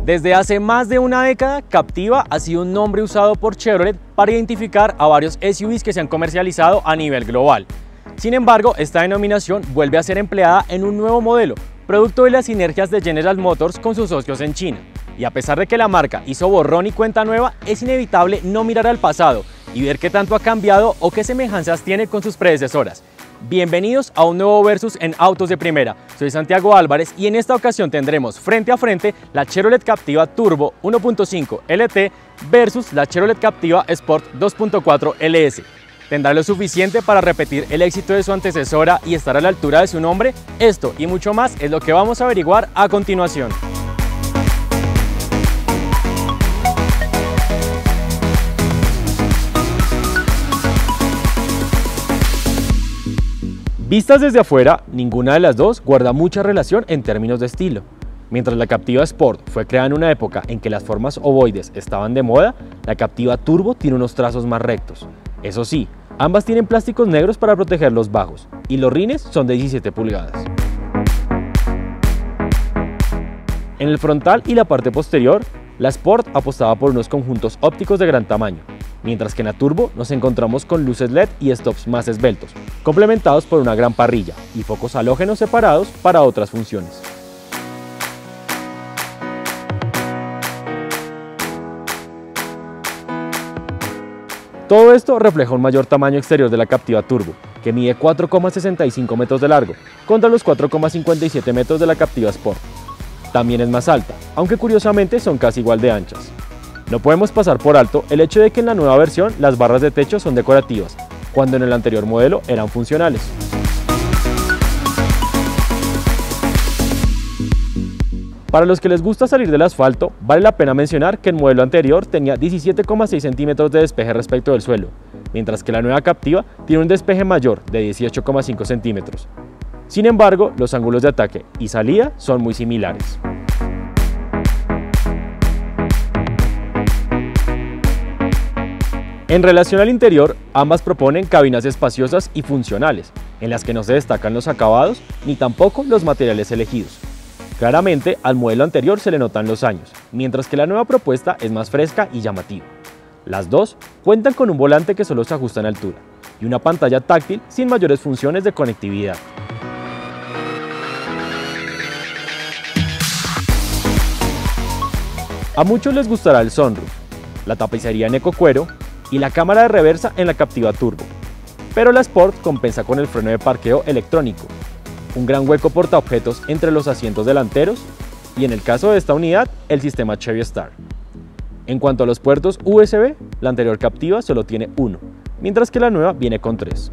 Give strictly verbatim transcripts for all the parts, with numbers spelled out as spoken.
Desde hace más de una década, Captiva ha sido un nombre usado por Chevrolet para identificar a varios S U Vs que se han comercializado a nivel global. Sin embargo, esta denominación vuelve a ser empleada en un nuevo modelo, producto de las sinergias de General Motors con sus socios en China. Y a pesar de que la marca hizo borrón y cuenta nueva, es inevitable no mirar al pasado y ver qué tanto ha cambiado o qué semejanzas tiene con sus predecesoras. Bienvenidos a un nuevo Versus en Autos de Primera. Soy Santiago Álvarez y en esta ocasión tendremos frente a frente la Chevrolet Captiva Turbo uno punto cinco L T versus la Chevrolet Captiva Sport dos punto cuatro L S. ¿Tendrá lo suficiente para repetir el éxito de su antecesora y estar a la altura de su nombre? Esto y mucho más es lo que vamos a averiguar a continuación. Vistas desde afuera, ninguna de las dos guarda mucha relación en términos de estilo. Mientras la Captiva Sport fue creada en una época en que las formas ovoides estaban de moda, la Captiva Turbo tiene unos trazos más rectos. Eso sí, ambas tienen plásticos negros para proteger los bajos, y los rines son de diecisiete pulgadas. En el frontal y la parte posterior, la Sport apostaba por unos conjuntos ópticos de gran tamaño, mientras que en la Turbo nos encontramos con luces L E D y stops más esbeltos, complementados por una gran parrilla y focos halógenos separados para otras funciones. Todo esto refleja un mayor tamaño exterior de la Captiva Turbo, que mide cuatro coma sesenta y cinco metros de largo, contra los cuatro coma cincuenta y siete metros de la Captiva Sport. También es más alta, aunque curiosamente son casi igual de anchas. No podemos pasar por alto el hecho de que en la nueva versión las barras de techo son decorativas, cuando en el anterior modelo eran funcionales. Para los que les gusta salir del asfalto, vale la pena mencionar que el modelo anterior tenía diecisiete coma seis centímetros de despeje respecto del suelo, mientras que la nueva Captiva tiene un despeje mayor de dieciocho coma cinco centímetros. Sin embargo, los ángulos de ataque y salida son muy similares. En relación al interior, ambas proponen cabinas espaciosas y funcionales, en las que no se destacan los acabados ni tampoco los materiales elegidos. Claramente, al modelo anterior se le notan los años, mientras que la nueva propuesta es más fresca y llamativa. Las dos cuentan con un volante que solo se ajusta en altura y una pantalla táctil sin mayores funciones de conectividad. A muchos les gustará el sunroof, la tapicería en ecocuero y la cámara de reversa en la Captiva Turbo, pero la Sport compensa con el freno de parqueo electrónico, un gran hueco portaobjetos entre los asientos delanteros y, en el caso de esta unidad, el sistema Chevy Star. En cuanto a los puertos U S B, la anterior Captiva solo tiene uno, mientras que la nueva viene con tres.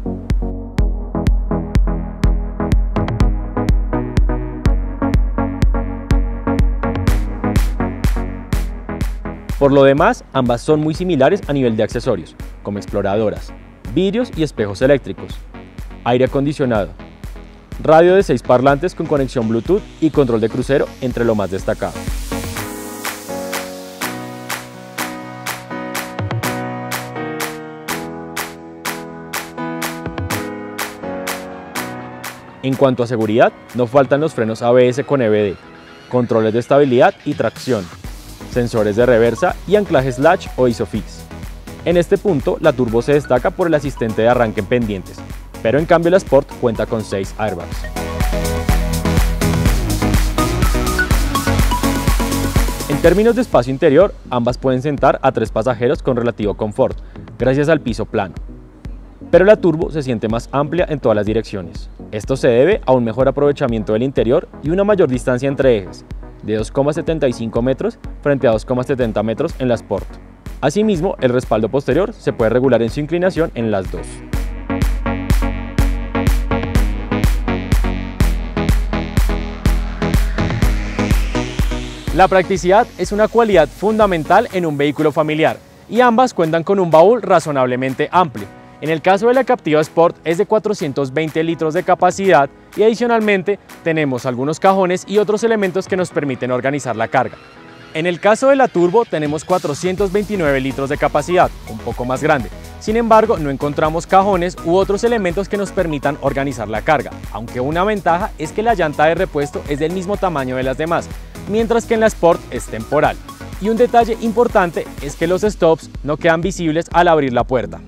Por lo demás, ambas son muy similares a nivel de accesorios, como exploradoras, vidrios y espejos eléctricos, aire acondicionado, radio de seis parlantes con conexión Bluetooth y control de crucero entre lo más destacado. En cuanto a seguridad, no faltan los frenos A B S con E B D, controles de estabilidad y tracción, sensores de reversa y anclajes latch o ISOFIX. En este punto, la Turbo se destaca por el asistente de arranque en pendientes, pero en cambio la Sport cuenta con seis airbags. En términos de espacio interior, ambas pueden sentar a tres pasajeros con relativo confort, gracias al piso plano. Pero la Turbo se siente más amplia en todas las direcciones. Esto se debe a un mejor aprovechamiento del interior y una mayor distancia entre ejes, de dos coma setenta y cinco metros frente a dos coma setenta metros en la Sport. Asimismo, el respaldo posterior se puede regular en su inclinación en las dos. La practicidad es una cualidad fundamental en un vehículo familiar y ambas cuentan con un baúl razonablemente amplio. En el caso de la Captiva Sport es de cuatrocientos veinte litros de capacidad y adicionalmente tenemos algunos cajones y otros elementos que nos permiten organizar la carga. En el caso de la Turbo tenemos cuatrocientos veintinueve litros de capacidad, un poco más grande. Sin embargo, no encontramos cajones u otros elementos que nos permitan organizar la carga, aunque una ventaja es que la llanta de repuesto es del mismo tamaño de las demás, mientras que en la Sport es temporal. Y un detalle importante es que los stops no quedan visibles al abrir la puerta.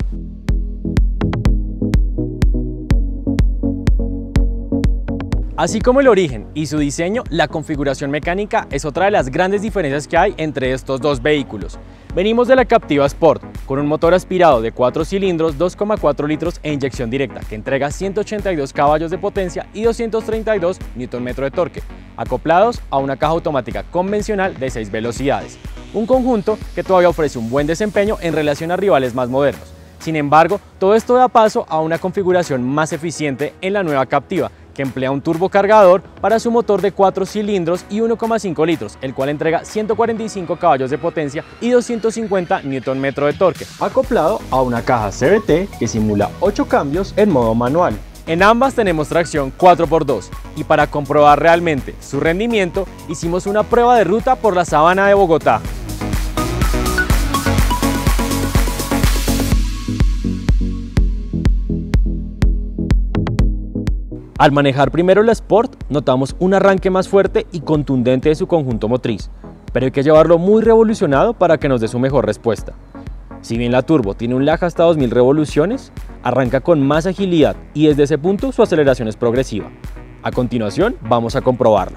Así como el origen y su diseño, la configuración mecánica es otra de las grandes diferencias que hay entre estos dos vehículos. Venimos de la Captiva Sport, con un motor aspirado de cuatro cilindros, dos coma cuatro litros e inyección directa, que entrega ciento ochenta y dos caballos de potencia y doscientos treinta y dos newton metros de torque, acoplados a una caja automática convencional de seis velocidades. Un conjunto que todavía ofrece un buen desempeño en relación a rivales más modernos. Sin embargo, todo esto da paso a una configuración más eficiente en la nueva Captiva, que emplea un turbocargador para su motor de cuatro cilindros y uno coma cinco litros, el cual entrega ciento cuarenta y cinco caballos de potencia y doscientos cincuenta newton metros de torque, acoplado a una caja C V T que simula ocho cambios en modo manual. En ambas tenemos tracción cuatro por dos y para comprobar realmente su rendimiento hicimos una prueba de ruta por la sabana de Bogotá. Al manejar primero la Sport, notamos un arranque más fuerte y contundente de su conjunto motriz, pero hay que llevarlo muy revolucionado para que nos dé su mejor respuesta. Si bien la Turbo tiene un lag hasta dos mil revoluciones, arranca con más agilidad y desde ese punto su aceleración es progresiva. A continuación, vamos a comprobarla.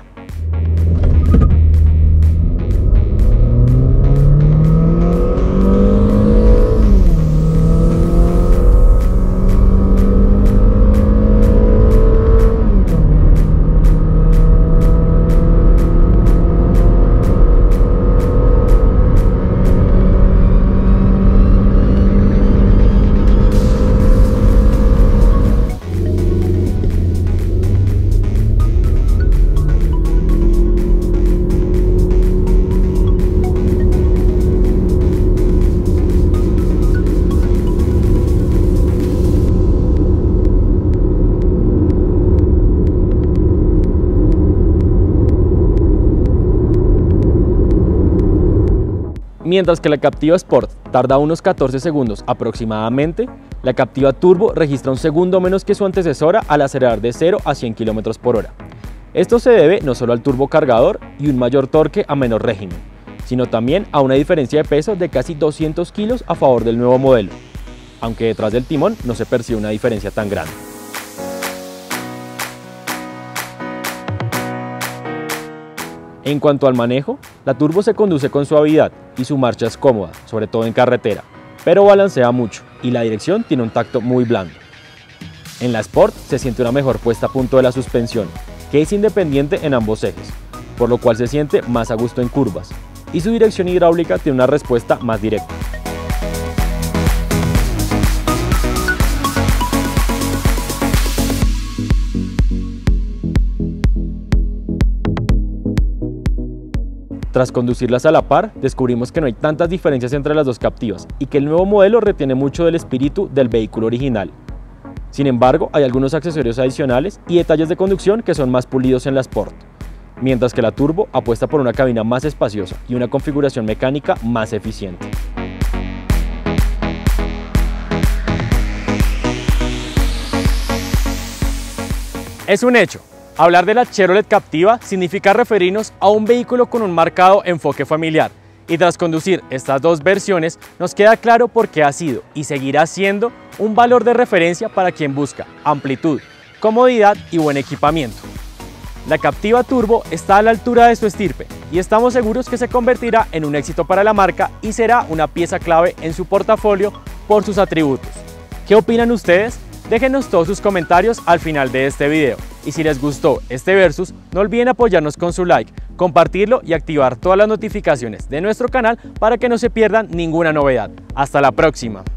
Mientras que la Captiva Sport tarda unos catorce segundos aproximadamente, la Captiva Turbo registra un segundo menos que su antecesora al acelerar de cero a cien kilómetros por hora. Esto se debe no solo al turbocargador y un mayor torque a menor régimen, sino también a una diferencia de peso de casi doscientos kilos a favor del nuevo modelo, aunque detrás del timón no se percibe una diferencia tan grande. En cuanto al manejo, la Turbo se conduce con suavidad y su marcha es cómoda, sobre todo en carretera, pero balancea mucho y la dirección tiene un tacto muy blando. En la Sport se siente una mejor puesta a punto de la suspensión, que es independiente en ambos ejes, por lo cual se siente más a gusto en curvas, y su dirección hidráulica tiene una respuesta más directa. Tras conducirlas a la par, descubrimos que no hay tantas diferencias entre las dos Captivas y que el nuevo modelo retiene mucho del espíritu del vehículo original. Sin embargo, hay algunos accesorios adicionales y detalles de conducción que son más pulidos en la Sport, mientras que la Turbo apuesta por una cabina más espaciosa y una configuración mecánica más eficiente. Es un hecho. Hablar de la Chevrolet Captiva significa referirnos a un vehículo con un marcado enfoque familiar, y tras conducir estas dos versiones nos queda claro por qué ha sido y seguirá siendo un valor de referencia para quien busca amplitud, comodidad y buen equipamiento. La Captiva Turbo está a la altura de su estirpe y estamos seguros que se convertirá en un éxito para la marca y será una pieza clave en su portafolio por sus atributos. ¿Qué opinan ustedes? Déjenos todos sus comentarios al final de este video. Y si les gustó este versus, no olviden apoyarnos con su like, compartirlo y activar todas las notificaciones de nuestro canal para que no se pierdan ninguna novedad. Hasta la próxima.